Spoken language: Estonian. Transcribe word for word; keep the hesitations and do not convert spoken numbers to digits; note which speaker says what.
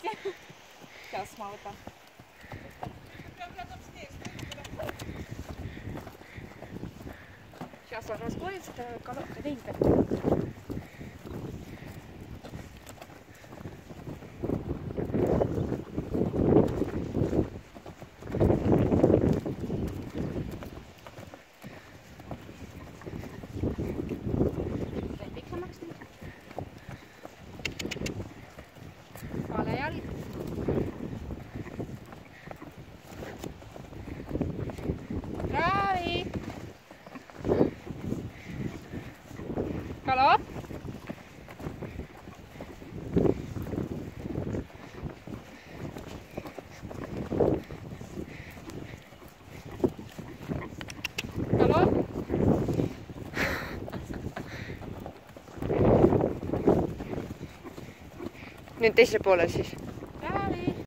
Speaker 1: Kas ma võtan? Сейчас он расходится, колодка денька. Kala. Kala.
Speaker 2: Nüüd teisele poole siis.
Speaker 1: Kali.